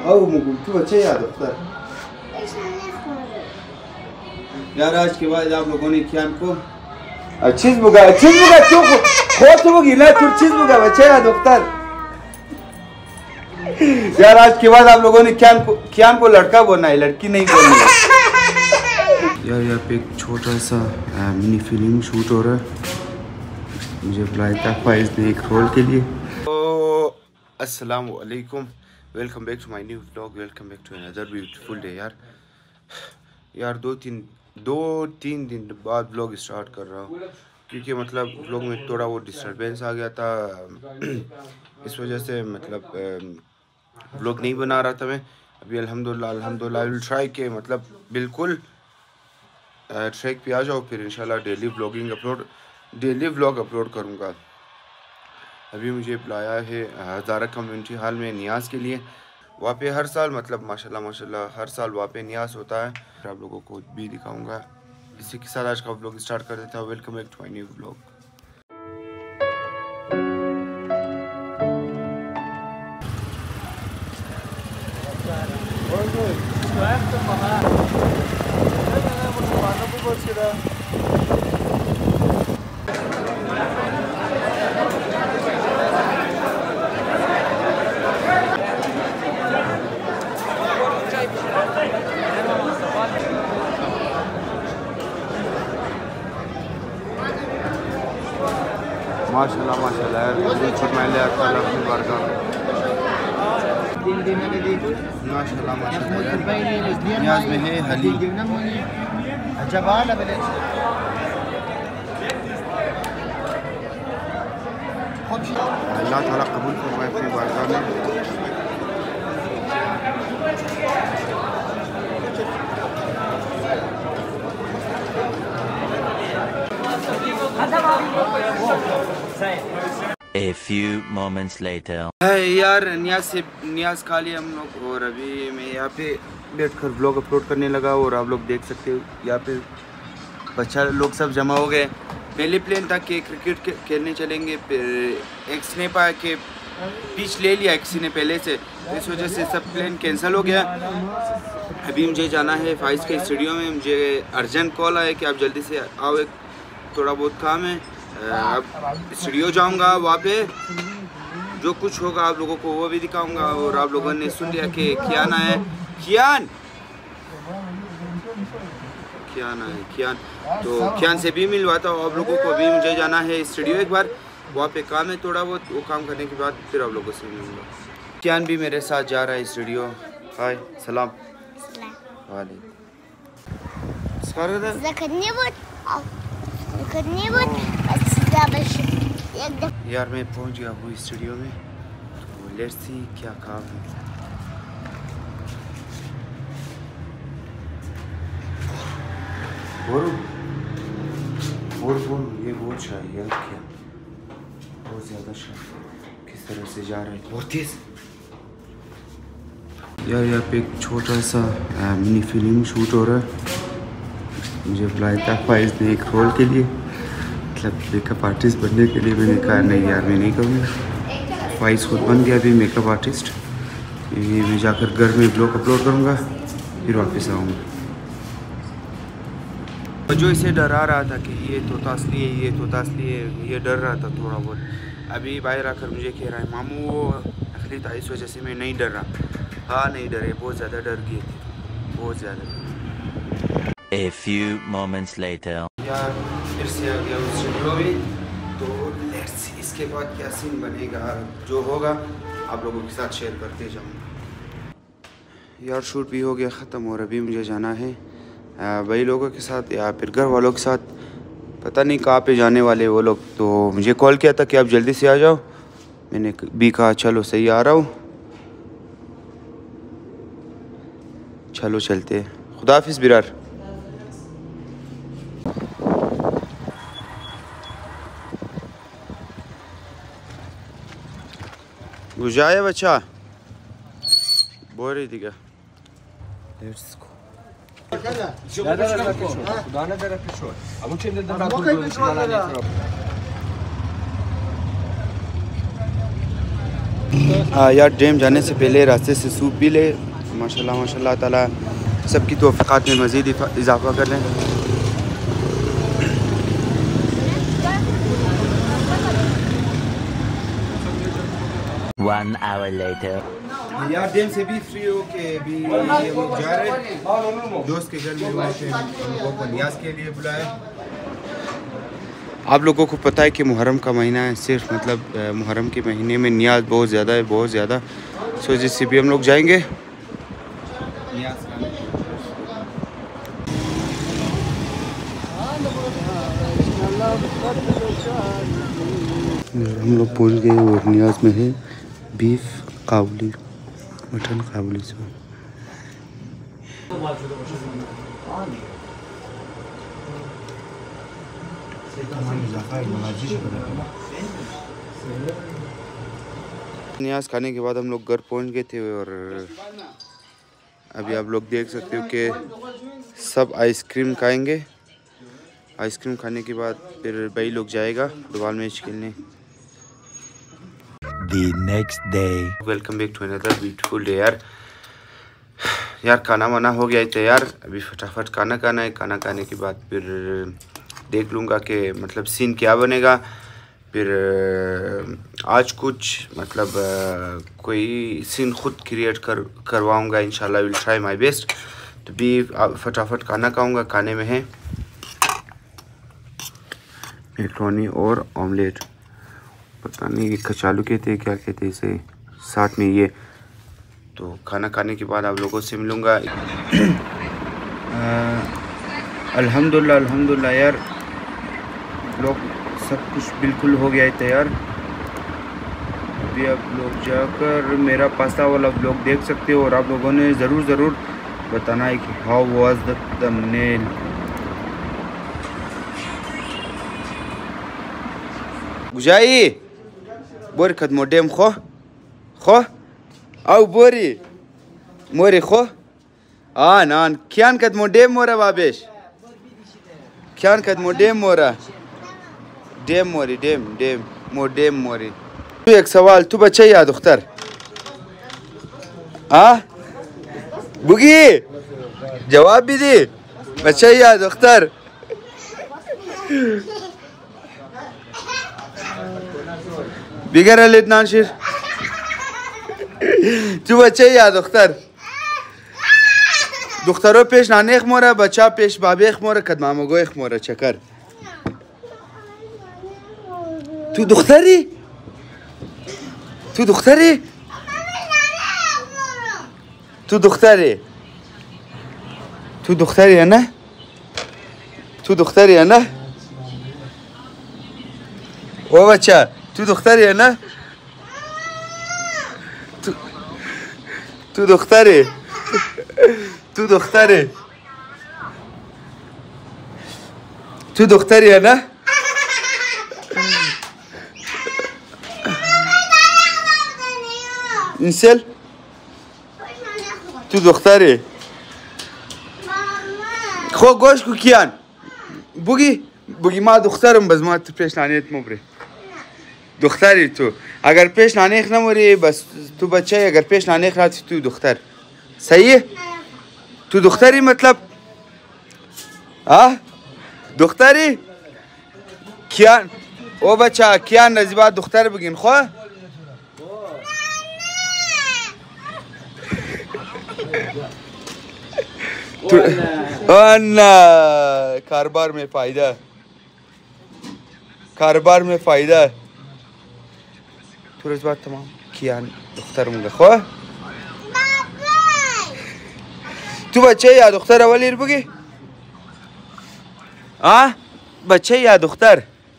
او ما قلت बच्चे याद अख्तर यार आज के बाद आप लोगों ने कियान को चीज बुगा क्यों बहुत तो गिला तू चीज बुगा बच्चे याद अख्तर यार आज के बाद आप लोगों ने कियान को लड़का बोलना है, लड़की नहीं बोलनी है। यार यहाँ पे एक छोटा सा मिनी फिल्म शूट हो रहा है, मुझे बुलाया था फाइज ने एक रोल के लिए। अस्सलाम वालेकुम, welcome back to my new vlog, welcome back to another beautiful day. यार दो तीन दिन बाद व्लॉग स्टार्ट कर रहा हूँ क्योंकि मतलब व्लॉग में थोड़ा वो डिस्टर्बेंस आ गया था, इस वजह से मतलब व्लॉग नहीं बना रहा था मैं। अभी अल्हम्दुलिल्लाह आई विल ट्राई के मतलब बिल्कुल ट्रैक पे आ जाओ, फिर इंशाल्लाह डेली व्लॉग अपलोड करूँगा। अभी मुझे बुलाया है हज़ारा कम्युनिटी हॉल में नियाज़ के लिए। वहाँ पे हर साल मतलब माशाल्लाह हर साल वहाँ पे नियाज़ होता है, फिर आप लोगों को भी दिखाऊंगा। इसी के साथ आज का व्लॉग स्टार्ट कर देता हूँ। Welcome back to my new vlog. माशाल्लाह यार नियाज़ में है हली। अल्लाह ताला कबूल फरमाए अपनी बारगाह में। A few moments later. यार नियाज़ खा लिया हम लोग और अभी मैं यहाँ पे बैठकर व्लॉग अपलोड करने लगा और आप लोग देख सकते हो यहाँ पे बच्चा लोग सब जमा हो गए। पहले प्लान था कि क्रिकेट खेलने चलेंगे, फिर एक ने पाया कि पिच ले लिया किसी ने पहले से, तो इस वजह से सब प्लान कैंसिल हो गया। अभी मुझे जाना है फाइज के स्टूडियो में, मुझे अर्जेंट कॉल आया कि आप जल्दी से आओ, एक थोड़ा बहुत काम है। अब स्टूडियो जाऊंगा, वहाँ पे जो कुछ होगा आप लोगों को वो भी दिखाऊंगा। और आप लोगों ने सुन लिया कि कियान आया है, कियान तो कियान से भी मिलवाता हूँ आप लोगों को। अभी मुझे जाना है स्टूडियो एक बार, वहाँ पे काम है थोड़ा बहुत, वो काम करने के बाद फिर आप लोगों से मिलूँगा। कियान भी मेरे साथ जा रहा है स्टूडियो। हाय सलाम वालेकुम। यार मैं पहुंच गया हूँ स्टूडियो में, तो लेट्स सी क्या काम है। बोल ये बहुत शाही है, क्या बहुत ज़्यादा शाही, किस तरह से जा रहा है बहुत तेज। यार यहाँ पे एक छोटा सा मिनी फिल्म शूट हो रहा है, मुझे बुलाया था फाइज ने एक रोल के लिए, मतलब मेकअप आर्टिस्ट बनने के लिए। मैंने कहा नहीं यार मैं नहीं करूँगा। फाइज खुद बन गया अभी मेकअप आर्टिस्ट। ये मैं जाकर घर में ब्लॉग अपलोड करूँगा, फिर वापस आऊँगा। जो इसे डरा रहा था कि ये तोता असली है, ये डर रहा था थोड़ा बहुत। अभी बाहर आकर मुझे कह रहा है मामू वो नकली था, इस वजह से मैं नहीं डर रहा। हाँ नहीं डरे, बहुत ज़्यादा डर गए थे, बहुत ज़्यादा। A few moments later. यार फिर से आ गया उस स्टूडियो में, तो लेट्स इसके बाद क्या सीन बनेगा, जो होगा आप लोगों के साथ शेयर करते जाऊँगा। यार शूट भी हो गया ख़त्म और अभी मुझे जाना है वही लोगों के साथ या फिर घर वालों के साथ, पता नहीं कहाँ पे जाने वाले वो लोग। तो मुझे कॉल किया था कि आप जल्दी से आ जाओ, मैंने भी कहा चलो सही आ रहा हूँ, चलो चलते हैं। खुदा हाफिज़ बिरार। गुजाया बच्चा बोल रही थी क्या? Let's go. यार डैम जाने से पहले रास्ते से सूप भी ले। माशाल्लाह माशाल्लाह ताला सबकी तौफ़ीक़ात में मज़ीद इजाफ़ा कर लें। One hour later. यार डैम से भी फ्री हो के भी हम लोग जा रहे हैं दोस्त के घर में, वहाँ पे हमको को नियाज़ के लिए बुलाया। आप लोगों को पता है कि मुहर्रम का महीना है, सिर्फ मतलब मुहर्रम के महीने में नियाज़ बहुत ज़्यादा है, बहुत ज़्यादा। सो जिससे भी हम लोग जाएंगे नियाज़ खाने। हम लोग पहुँच गए और नियाज़ में है बीफ काबुली, मटन काबुली से। नियाज़ खाने के बाद हम लोग घर पहुंच गए थे और अभी आप लोग देख सकते हो कि सब आइसक्रीम खाएंगे। आइसक्रीम खाने के बाद फिर भाई लोग जाएगा फुटबॉल मैच खेलने। The next day. Welcome back to another beautiful day. यार खाना वाना हो गया है तैयार, अभी फटाफट खाना खाना है। खाना खाने के बाद फिर देख लूँगा कि मतलब सीन क्या बनेगा। फिर आज कुछ मतलब कोई सीन खुद क्रिएट करवाऊँगा इंशाल्लाह। Will try my best. तो भी फटाफट खाना खाऊँगा। खाने में है मैक्रोनी और ऑमलेट, पता नहीं कचालू कहते क्या कहते इसे, साथ में ये। तो खाना खाने के बाद आप लोगों से मिलूँगा। अल्हम्दुलिल्लाह अल्हम्दुलिल्लाह यार लोग सब कुछ बिल्कुल हो गया है तैयार। अभी आप लोग जाकर मेरा पास्ता वाला व्लॉग देख सकते हो और आप लोगों ने ज़रूर बताना है कि हाउ वाज द थंबनेल। गुजाई बोरी खद मोडेम खो au bori mori kho an kyan kad modem mora babesh kyan kad modem mora dem mori dem modem mori। tu ek sawal, tu bachcha ya dukhtar bugi jawab bhi de bachcha ya dukhtar। बिगर इतना शिर तू बच्चे या दुख्तर दुख्तरो पेश नाने खमोरा बच्चा पेश बाबे खमोरा कदमामो गो खमोरा चक्कर। तू दुख्तरी तू दुख्तरी तू दुख्तरी तू दुख्तरी है ना, तू दुख्तरी है ना ओ बच्चा, तू दुख्तरी है ना, तू दुख्तरी तू दुख्तरी तू दुख्तरी है ना। इंसेल तू दुख्तरी खो गोश को कियान बुगी माँ दुख्तरम बस माँ पेश नाने मोबरे दुख्तरी। तू अगर पेश नाने ना मोरे बस तू बच्चा है, अगर पेश नाने खा तू दुख्तर। सही है तू दुख्तरी मतलब दुख्तरी कियान ओ बच्चा कियान नजीबा दुख्तर बगिन खो कारोबार में फ़ायदा, कारोबार में फ़ायदा। थोड़ी बात तमाम कियान दुख्तर मुझे खो तू बच्चे या दुख्तर अवली रुकी बच्चे या दुख्तर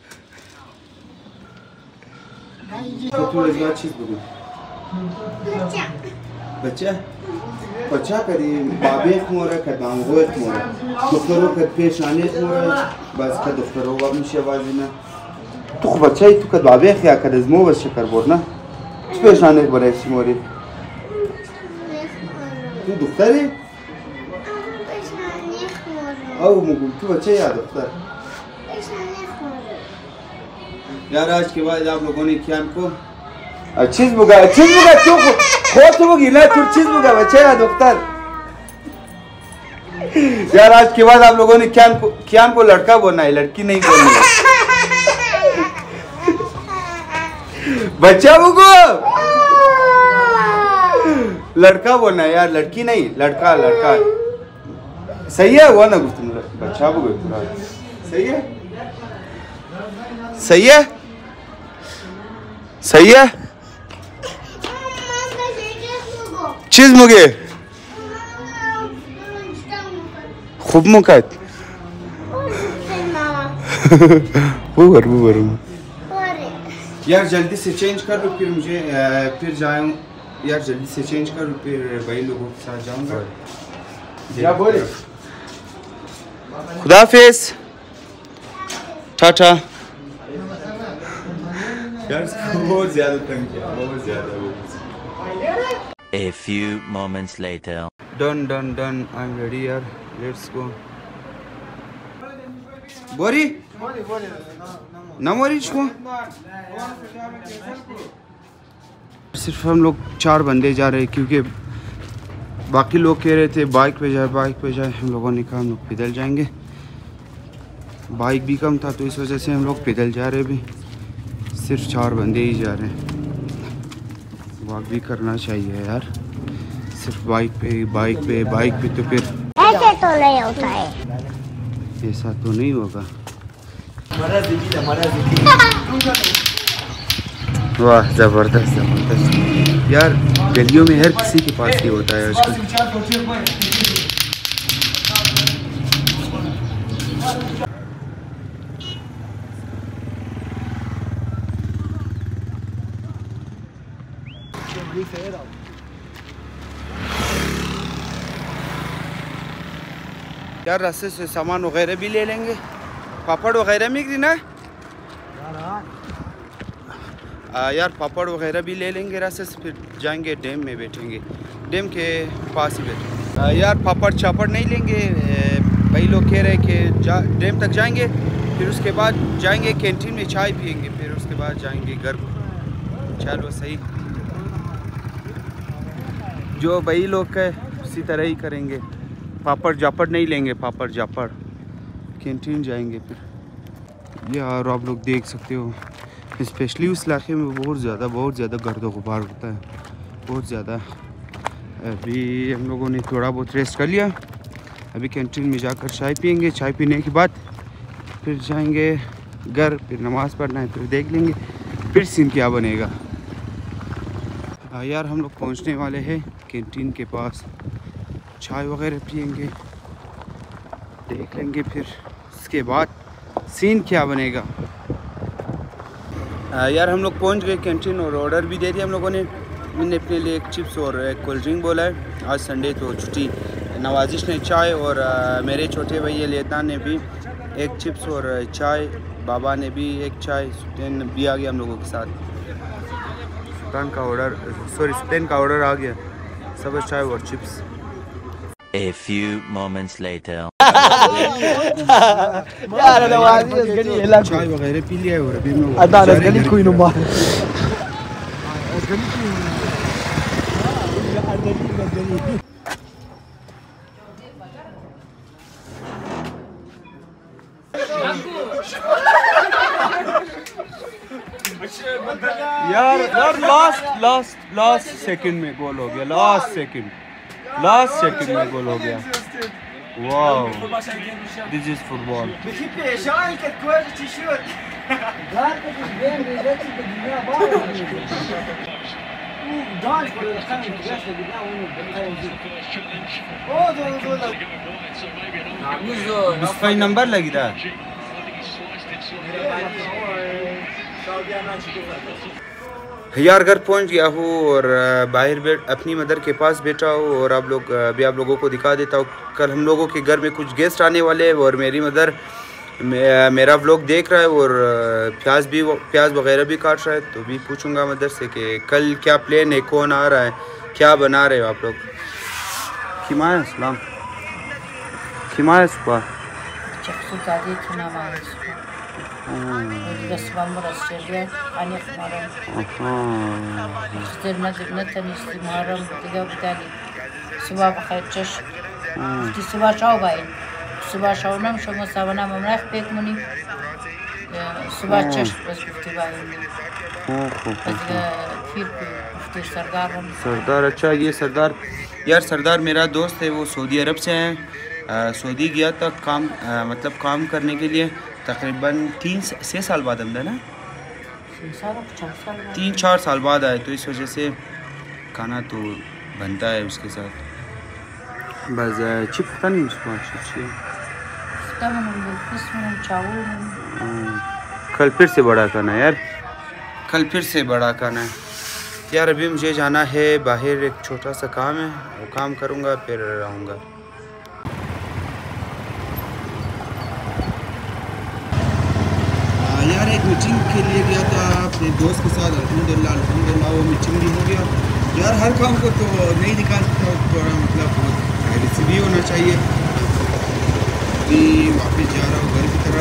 बच्चा बच्चा करी बाबे खमोरा कदम वो खमोरा दुख्तरों कद पेश आने खमोरा बस का दुख्तरों वापस शबाज़ी ना तू बच्चा ही तू कद बाबे क्या कर ज़मो बस शक्कर बोलना तू पेश आने के बड़े सिमोरी तू दुख्तरी आओ मुगल तू बच्चा या दुख्तर। यार आज के बाद आप लोगों ने कियान को cheeseburger çok खोट गिना तू cheeseburger बचेगा डॉक्टर। यार आज के बाद आप लोगों ने कियान को लड़का बोलना है, लड़की नहीं बोलनी है। बच्चा बुगो लड़का बोलना है यार, लड़की नहीं, लड़का लड़का। सही है वो ना तुम बच्चा बुगो सही है, सही है, सही है। चीज मुगे खूब मुकात वो यार जल्दी से चेंज कर लो, फिर मुझे फिर जाऊँ यार, जल्दी से चेंज कर लो, फिर भाई लोगों के साथ जाऊँगा। क्या बोले? खुदा हाफिज़, टाटा। यार बहुत ज़्यादा तंग किया, बहुत ज़्यादा। A few moments later. Done. I'm ready यार, let's go. बोरी ना मोरी छो। सिर्फ हम लोग 4 बंदे जा रहे हैं, क्योंकि बाकी लोग कह रहे थे बाइक पे जाए। हम लोगों ने कहा हम लोग पैदल जाएंगे। बाइक भी कम था तो इस वजह से हम लोग पैदल जा रहे भी। सिर्फ 4 बंदे ही जा रहे हैं। वॉक भी करना चाहिए यार, सिर्फ बाइक पे तो फिर ऐसे तो नहीं होता है, ऐसा तो नहीं होगा। वाह जबरदस्त यार, गलियों में हर किसी के पास ही होता है आजकल। यार रास्ते से सामान वगैरह भी ले लेंगे, पापड़ वगैरह मिल ना यार, पापड़ वगैरह भी ले लेंगे रास्ते से। फिर जाएंगे डैम में, बैठेंगे डैम के पास ही बैठेंगे। यार पापड़ चापड़ नहीं लेंगे, भाई लोग कह रहे हैं कि डैम तक जाएंगे, फिर उसके बाद जाएंगे कैंटीन में चाय पियेंगे, फिर उसके बाद जाएंगे घर को। चलो सही, जो भाई लोग है उसी तरह ही करेंगे। पापड़ जापड़ नहीं लेंगे, पापड़ जापड़ कैंटीन जाएंगे फिर। यार आप लोग देख सकते हो, स्पेशली उस इलाके में बहुत ज़्यादा गर्द गुबार होता है, बहुत ज़्यादा। अभी हम लोगों ने थोड़ा बहुत रेस्ट कर लिया, अभी कैंटीन में जाकर चाय पियेंगे। चाय पीने के बाद फिर जाएंगे घर, फिर नमाज़ पढ़ना है, फिर देख लेंगे फिर सीन क्या बनेगा। यार हम लोग पहुंचने वाले हैं कैंटीन के पास, चाय वगैरह पियेंगे, देख लेंगे फिर उसके बाद सीन क्या बनेगा। यार हम लोग पहुंच गए कैंटीन और ऑर्डर भी दे दिया हम लोगों ने। मैंने अपने लिए एक चिप्स और एक कोल्ड ड्रिंक बोला है, आज संडे तो छुट्टी। नवाजिश ने चाय और मेरे छोटे भैया लेता ने भी एक चिप्स और चाय, बाबा ने भी एक चाय, सुल्तान भी आ गया हम लोगों के साथ। सुल्तान का ऑर्डर आ गया, सब चाय और chips. A few moments later. यार नवाज़ी गली है, चाय वगैरह पी लिया और अभी मैं अदालत गली कोई नुमा यार लास्ट सेकंड में गोल हो गया, लास्ट सेकंड में गोल हो गया। Wow, this is football. Number लगी था यार। घर पहुंच गया हूँ और बाहर अपनी मदर के पास बैठा हूँ और आप लोगों को दिखा देता हूँ। कल हम लोगों के घर में कुछ गेस्ट आने वाले हैं और मेरी मदर मेरा व्लॉग देख रहा है और प्याज वगैरह भी काट रहा है। तो भी पूछूंगा मदर से कि कल क्या प्लान है, कौन आ रहा है, क्या बना रहे हो आप लोग। खिमाया सलाम, खिमाया सुबह Gasmamur Australia, Anik Maram, Nathan Maram, Tiga Vitali, Subab Hatchash, Suba Chaubai, Suba Shaunam, Shoma Savana, Mamrak Pekmuni, Suba Chash was 50 by सरदार। अच्छा ये सरदार यार, सरदार मेरा दोस्त है, वो सऊदी अरब से हैं। सऊदी गया था काम मतलब काम करने के लिए, तकरीबन 3-6 साल बाद अंदर ना 3-4 साल बाद आए, तो इस वजह से खाना तो बनता है उसके साथ। बस चिपता नहीं उसको अच्छी। कल फिर से बड़ा खाना यार, कल फिर से बड़ा खाना है यार। अभी मुझे जाना है बाहर, एक छोटा सा काम है, वो काम करूँगा फिर आऊँगा। यार एक मीटिंग के लिए गया था अपने दोस्त के साथ, अल्हम्दुलिल्लाह वो मीटिंग भी हो गया। यार हर काम को तो नहीं दिखा सकता, थोड़ा मतलब ऐसे भी होना चाहिए। अभी वापस जा रहा हूँ घर की तरफ।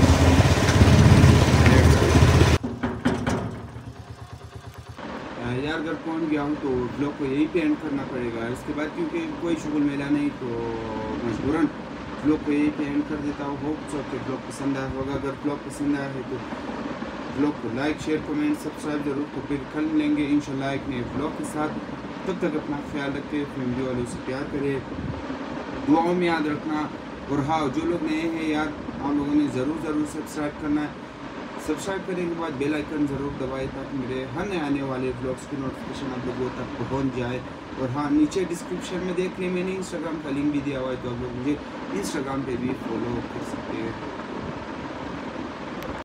यार घर पहुँच गया हूँ तो ब्लॉग को यहीं पे एंड करना पड़ेगा इसके बाद, क्योंकि कोई शुगल मिला नहीं तो मजबूरन ब्लॉग को यहीं पे एंड कर देता हूँ। होप सो कि ब्लॉग पसंद आया होगा। अगर ब्लॉग पसंद आया है तो ब्लॉग को लाइक, शेयर, कमेंट, सब्सक्राइब जरूर। तो फिर कल मिलेंगे इंशाल्लाह एक नए ब्लॉग के साथ। तब तक अपना ख्याल रखें, फैमिली वालों से प्यार करें, दुआओं में याद रखना। और हाँ, जो लोग नए हैं यार, आप लोगों ने ज़रूर सब्सक्राइब करना है। सब्सक्राइब करने के बाद बेल आइकन ज़रूर दबाएं ताकि मेरे हर नए आने वाले ब्लॉग्स की नोटिफिकेशन आप लोगों तक पहुंच जाए। और हाँ, नीचे डिस्क्रिप्शन में देख लें, मैंने इंस्टाग्राम का लिंक भी दिया हुआ है, तो आप लोग मुझे इंस्टाग्राम पे भी फॉलो कर सकते हैं।